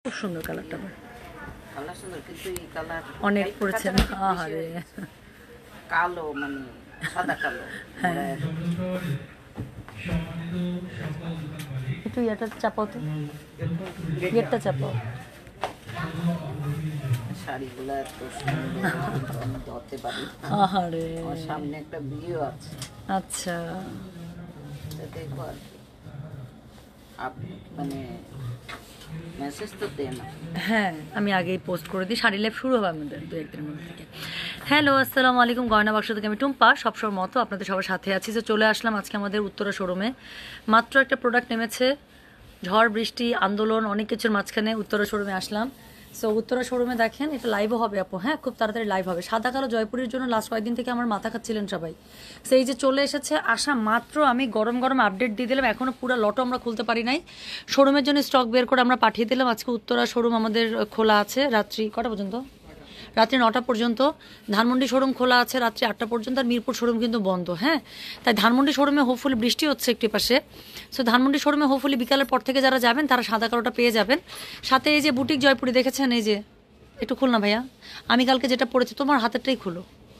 খুব সুন্দর কালারটা আবার কালার সুন্দর কিন্তু এই কালার অনেক পড়েছে না আহারে কালো মানে সাদা কালো হ্যাঁ একটু এটা চাপাও তো গেটটা চাপাও শাড়িগুলো এত সুন্দর আমি ধরতে পারি আহারে আমার সামনে একটা ভিডিও আছে আচ্ছা দেখো আর আপনি মানে মেসেজ তো দেন হ্যাঁ আমি আগেই পোস্ট করে দিই শাড়ি লাইভ শুরু হবে আমাদের দু একদিনের মধ্যে থেকে হ্যালো আসসালামু আলাইকুম গয়না বাক্স থেকে আমি টুম্পা সবসময় মতো আপনাদের সবার সাথে আছি যে চলে আসলাম আজকে আমাদের উত্তরা শোরুমে মাত্র একটা প্রোডাক্ট নেমেছে ঝড় বৃষ্টি আন্দোলন অনেক কিছুর মাঝখানে উত্তরা শোরুমে আসলাম সো উত্তরা শোরুমে দেখেন এটা লাইভও হবে আপু হ্যাঁ খুব তাড়াতাড়ি লাইভ হবে সাদা কালো জয়পুরের জন্য লাস্ট কয়েকদিন থেকে আমার মাথা খাচ্ছিলেন সবাই সেই যে চলে এসেছে আসা মাত্র আমি গরম গরম আপডেট দিয়ে দিলাম এখনও পুরো লটও আমরা খুলতে পারি নাই শোরুমের জন্য স্টক বের করে আমরা পাঠিয়ে দিলাম আজকে উত্তরা শোরুম আমাদের খোলা আছে রাত্রি কটা পর্যন্ত রাত্রি 9টা পর্যন্ত ধানমন্ডি শোরুম খোলা আছে রাত্রি 8টা পর্যন্ত আর মিরপুর শোরুম কিন্তু বন্ধ হ্যাঁ তাই ধানমন্ডি শোরুমে হোপফুলি বৃষ্টি হচ্ছে একটি পাশে সো ধানমন্ডি শোরুমে হোপফুলি বিকালের পর থেকে যারা যাবেন তারা সাদা কালোটা পেয়ে যাবেন সাথে এই যে বুটিক জয়পুরি দেখেছেন এই যে একটু খুল না ভাইয়া আমি কালকে যেটা পড়েছি তোমার হাতেরটাই খুলো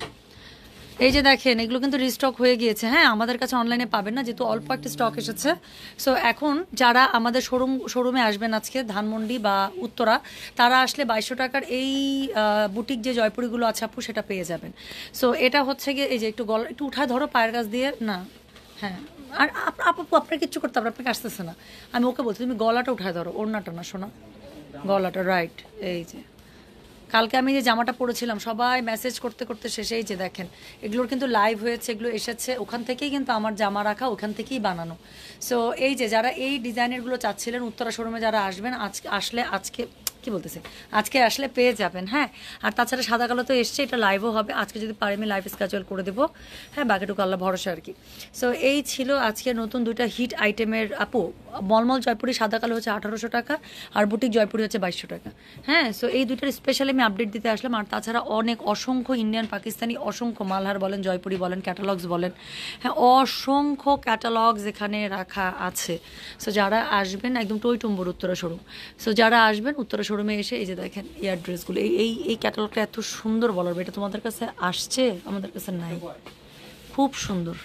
এই যে দেখেন এগুলো কিন্তু রিস্টক হয়ে গিয়েছে হ্যাঁ আমাদের কাছে অনলাইনে পাবেন না যেহেতু অল্প একটা স্টক এসেছে সো এখন যারা আমাদের শোরুমে আসবেন আজকে ধানমন্ডি বা উত্তরা তারা আসলে 2200 টাকার এই বুটিক যে জয়পুরিগুলো আছে আপু সেটা পেয়ে যাবেন সো এটা হচ্ছে গিয়ে এই যে একটু গলা একটু উঠায় ধরো পায়ের কাছ দিয়ে না হ্যাঁ আর আপু আপনার কিচ্ছু করতে হবে আপনাকে আসতেছে না আমি ওকে বলছি তুমি গলাটা উঠায় ধরো ওড়নাটা না শোনা গলাটা রাইট এই যে কালকে আমি যে জামাটা পরেছিলাম সবাই মেসেজ করতে করতে শেষেই যে দেখেন এগুলোর কিন্তু লাইভ হয়েছে এগুলো এসেছে ওখান থেকেই কিন্তু আমার জামা রাখা ওখান থেকেই বানানো সো এই যে যারা এই ডিজাইনেরগুলো চাচ্ছিলেন উত্তরা শোরুমে যারা আসবেন আজকে কি বলতেছে আজকে আসলে পেয়ে যাবেন হ্যাঁ আর তাছাড়া সাদা কালো তো এসছে এটা লাইভও হবে আজকে যদি পারি আমি লাইভ স্কেজুয়াল করে দেবো হ্যাঁ বাকিটুকু আল্লাহ ভরসা আর কি সো এই ছিল আজকে নতুন দুইটা হিট আইটেমের আপু মলমল জয়পুরি সাদা কালো হচ্ছে 1800 টাকা আর বুটিক জয়পুরি হচ্ছে 2200 টাকা হ্যাঁ সো এই দুইটার স্পেশালি আমি আপডেট দিতে আসলাম আর তাছাড়া অনেক অসংখ্য ইন্ডিয়ান পাকিস্তানি অসংখ্য মালহার বলেন জয়পুরি বলেন ক্যাটালগস বলেন হ্যাঁ অসংখ্য ক্যাটালগস এখানে রাখা আছে সো যারা আসবেন একদম টইটুম্বর উত্তরা শোরুম সো যারা আসবেন উত্তরা শোরুমে এসে এই যে দেখেন এয়ার ড্রেসগুলো এই ক্যাটালগটা এত সুন্দর বলার এটা তোমাদের কাছে আসছে আমাদের কাছে নাই খুব সুন্দর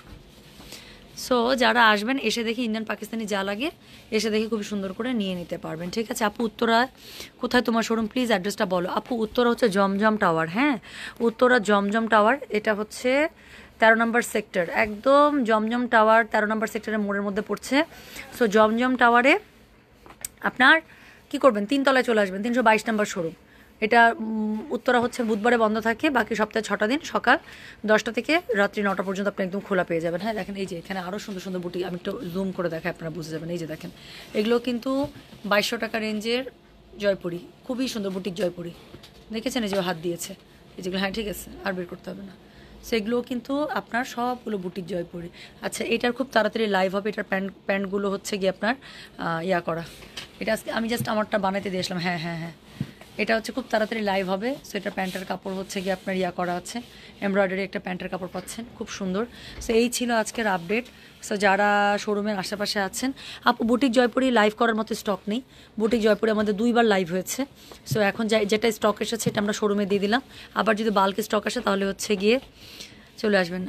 সো যারা আসবেন এসে দেখি ইন্ডিয়ান পাকিস্তানি যা লাগে এসে দেখি খুব সুন্দর করে নিয়ে নিতে পারবেন ঠিক আছে আপু উত্তরা কোথায় তোমার শোরুম প্লিজ অ্যাড্রেসটা বলো আপু উত্তরা হচ্ছে জমজম টাওয়ার হ্যাঁ উত্তরা জমজম টাওয়ার এটা হচ্ছে 13 নম্বর সেক্টর একদম জমজম টাওয়ার 13 নম্বর সেক্টরের মোড়ের মধ্যে পড়ছে সো জমজম টাওয়ারে আপনার কি করবেন 3 তলায় চলে আসবেন 322 নম্বর শোরুম এটা উত্তরা হচ্ছে বুধবারে বন্ধ থাকে বাকি সপ্তাহে 6টা দিন সকাল 10টা থেকে রাত্রি 9টা পর্যন্ত আপনি একদম খোলা পেয়ে যাবেন হ্যাঁ দেখেন এই যে এখানে আরও সুন্দর সুন্দর বুটিক আমি একটু জুম করে দেখাই আপনারা বুঝে যাবেন এই যে দেখেন এগুলো কিন্তু 2200 টাকা রেঞ্জের জয়পুরি খুবই সুন্দর বুটিক জয়পুরি দেখেছেন এই যে হাত দিয়েছে এই যেগুলো হ্যাঁ ঠিক আছে আর বের করতে হবে না সেগুলোও কিন্তু আপনার সবগুলো বুটিক জয়পুরি আচ্ছা এটার খুব তাড়াতাড়ি লাইভ হবে এটার প্যান্টগুলো হচ্ছে গিয়ে আপনার ইয়া করা এটা আজকে আমি জাস্ট আমারটা বানাইতে দিয়ে আসলাম হ্যাঁ হ্যাঁ হ্যাঁ এটা হচ্ছে খুব তাড়াতাড়ি লাইভ হবে সো এটা প্যান্টের কাপড় হচ্ছে গিয়ে আপনার ইয়া করা আছে এমব্রয়ডারি একটা প্যান্টের কাপড় পাচ্ছেন খুব সুন্দর সো এই ছিল আজকের আপডেট সো যারা শোরুমের আশেপাশে আছেন আপু বুটিক জয়পুরি লাইভ করার মতো স্টক নেই বুটিক জয়পুরি আমাদের 2বার লাইভ হয়েছে সো এখন যেটা স্টক এসেছে এটা আমরা শোরুমে দিয়ে দিলাম আবার যদি বাল্কে স্টক আসে তাহলে হচ্ছে গিয়ে চলে আসবেন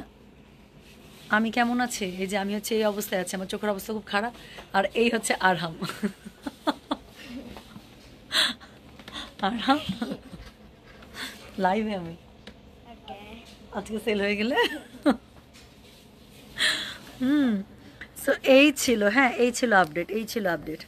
আমি কেমন আছি এই যে আমি হচ্ছে এই অবস্থায় আছি আমার চোখের অবস্থা খুব খারাপ আর এই হচ্ছে আরহাম আরহাম লাইভে আমি আজকে সেল হয়ে গেলে সো এই ছিল হ্যাঁ এই ছিল update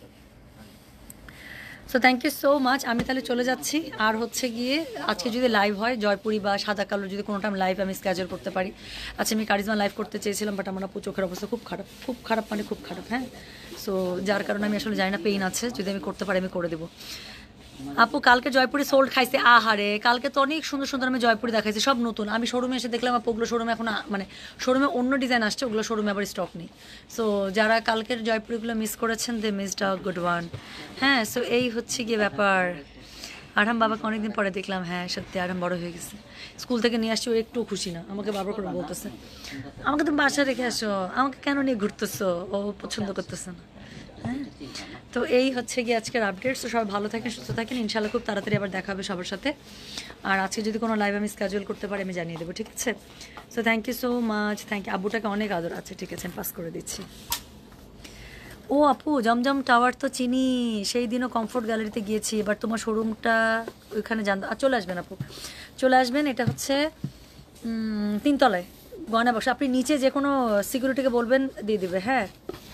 so thank you so much আমি তাহলে চলে যাচ্ছি আর হচ্ছে গিয়ে আজকে যদি লাইভ হয় জয়পুরি বা সাদা কালো যদি কোনো টাইম লাইভ আমি স্কেজুয়াল করতে পারি আচ্ছা আমি কারিজমা লাইভ করতে চেয়েছিলাম বাট আমার আপু চোখের অবস্থা খুব খারাপ মানে খুব খারাপ হ্যাঁ সো যার কারণে আমি আসলে জানি না পেইন আছে যদি আমি করতে পারি আমি করে দেবো আপু কালকে জয়পুরি সোল্ড খাইছে আহারে কালকে তো অনেক সুন্দর সুন্দর আমি জয়পুরি দেখাইছি সব নতুন আমি শোরুমে এসে দেখলাম আপু ওগুলো শোরুমে এখন মানে শোরুমে অন্য ডিজাইন আসছে ওগুলো শোরুমে আবার স্টক নেই সো যারা কালকের জয়পুরিগুলো মিস করেছেন they missed a good one হ্যাঁ সো এই হচ্ছে গিয়ে ব্যাপার আরহাম বাবাকে অনেকদিন পরে দেখলাম হ্যাঁ সত্যি আরহাম বড় হয়ে গেছে স্কুল থেকে নিয়ে আসছি ও একটু খুশি না আমাকে বারবার করে বলতেছে আমাকে তুমি বাসায় রেখে আসো আমাকে কেন নিয়ে ঘুরতেছো ও পছন্দ করতেছে না হ্যাঁ, তো এই হচ্ছে গিয়ে আজকের আপডেটস। তো সবাই ভালো থাকেন, সুস্থ থাকেন, ইনশাল্লাহ খুব তাড়াতাড়ি আবার দেখা হবে সবার সাথে। আর আজকে যদি কোনো লাইভ আমি স্কেজুয়াল করতে পারি আমি জানিয়ে দেবো, ঠিক আছে? So thank you so much, thank you. আব্বুটাকে অনেক আদর আছে, ঠিক আছে, আমি পাস করে দিচ্ছি। ও আপু, জমজম টাওয়ার তো চিনি, সেই দিনও কমফোর্ট গ্যালারিতে গিয়েছি। এবার তোমার শোরুমটা ওইখানে চলে আসবেন আপু, চলে আসবেন। এটা হচ্ছে 3 তলায় গয়না বাক্স। আপনি নিচে যে কোনো সিকিউরিটিকে বলবেন, দিয়ে দিবে। হ্যাঁ,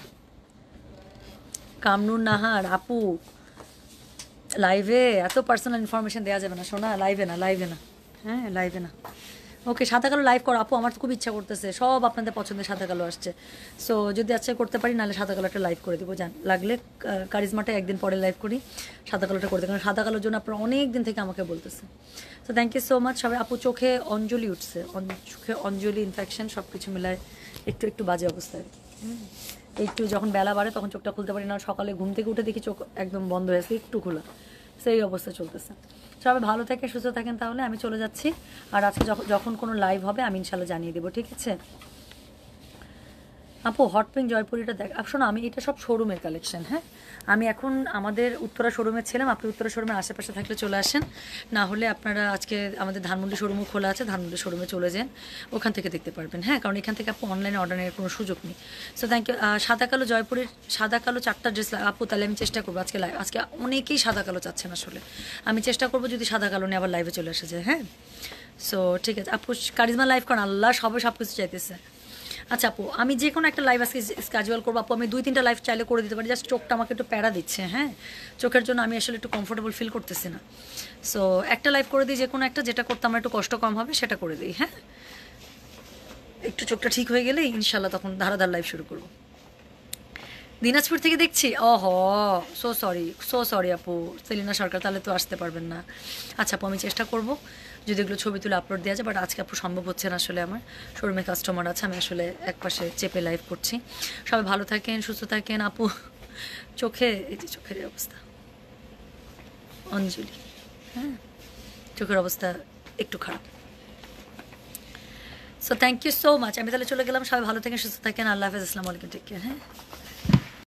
কামনুর নাহার আপু, লাইভে এত পার্সোনাল ইনফরমেশন দেওয়া যাবে না শোনা, লাইভে না, লাইভে না, হ্যাঁ লাইভে না। ওকে, সাদা কালো লাইভ করো আপু, আমার তো খুব ইচ্ছা করতেছে, সব আপনাদের পছন্দের সাদা কালো আসছে। সো যদি আজকে করতে পারি, নাহলে সাদা কালো একটা লাইভ করে দেবো, জান লাগলে কারিজমাটা একদিন পরে লাইভ করি, সাদা কালোটা করে দেবো, কারণ সাদা কালোর জন্য আপনারা অনেক দিন থেকে আমাকে বলতেছে। So thank you so much সবাই। আপু চোখে অঞ্জলি উঠছে, চোখে অঞ্জলি ইনফেকশন সব কিছু মিলায় একটু একটু বাজে অবস্থায়। একটু যখন বেলা বাড়ে তখন চোখটা খুলতে পারি না, সকালে ঘুম থেকে উঠে দেখি চোখ একদম বন্ধ হয়ে আছে, একটু খোলা, সেই অবস্থা চলতেছে। সবাই ভালো থাকেন, সুস্থ থাকেন। তাহলে আমি চলে যাচ্ছি, আর আজকে যখন কোনো লাইভ হবে আমি ইনশাল্লাহ জানিয়ে দেবো, ঠিক আছে? আপু হট পিঙ্ক জয়পুরিটা দেখ। শোনো, আমি এটা সব শোরুমের কালেকশন। হ্যাঁ, আমি এখন আমাদের উত্তরা শোরুমে ছিলাম, আপনি উত্তরা শোরুমের আশেপাশে থাকলে চলে আসেন, না হলে আপনারা আজকে আমাদের ধানমন্ডি শোরুমও খোলা আছে, ধানমন্ডি শোরুমে চলে যান, ওখান থেকে দেখতে পারবেন। হ্যাঁ, কারণ এখান থেকে আপু অনলাইনে অর্ডারের কোনো সুযোগ নেই। So thank you. সাদা কালো জয়পুরের সাদা কালো 4টা ড্রেস আপু, তাহলে আমি চেষ্টা করবো আজকে আজকে অনেকেই সাদা কালো চাচ্ছেন, আসলে আমি চেষ্টা করবো যদি সাদা কালো নিয়ে আবার লাইভে চলে আসে যায়। হ্যাঁ, সো ঠিক আছে আপু, কারিজমা লাইভ করেন, আল্লাহ সবাই সব কিছু চাইতেছে। আচ্ছা আপু, আমি যে কোনো একটা লাইভ আজকে স্কেজুয়াল করবো আপু, আমি 2-3টা লাইভ চাইলে করে দিতে পারি, জাস্ট চোখটা আমাকে একটু প্যারা দিচ্ছে। হ্যাঁ, চোখের জন্য আমি আসলে একটু কমফোর্টেবল ফিল করতেছি না। সো একটা লাইভ করে দিই, যে কোনো একটা, যেটা করতে আমার একটু কষ্ট কম হবে সেটা করে দিই। হ্যাঁ, একটু চোখটা ঠিক হয়ে গেলে ইনশাল্লাহ তখন ধারাধার লাইভ শুরু করবো। দিনাজপুর থেকে দেখছি, সো সরি আপু, সেলিনা সরকার, তাহলে তো আসতে পারবেন না। আচ্ছা আপু, আমি চেষ্টা করবো যদি এগুলো ছবি তুলে আপলোড দেওয়া যায়, বাট আজকে আপু সম্ভব হচ্ছে না, আসলে আমার শোরুমে কাস্টমার আছে, আমি আসলে একপাশে চেপে লাইভ করছি। সবাই ভালো থাকেন, সুস্থ থাকেন। আপু চোখে, এই যে চোখের অবস্থা, অঞ্জলি, হ্যাঁ চোখের অবস্থা একটু খারাপ। So thank you so much, আমি তাহলে চলে গেলাম। সবাই ভালো থাকেন, সুস্থ থাকেন, আল্লাহ হাফেজ, আসসালামু আলাইকুম, টেক কেয়ার। হ্যাঁ।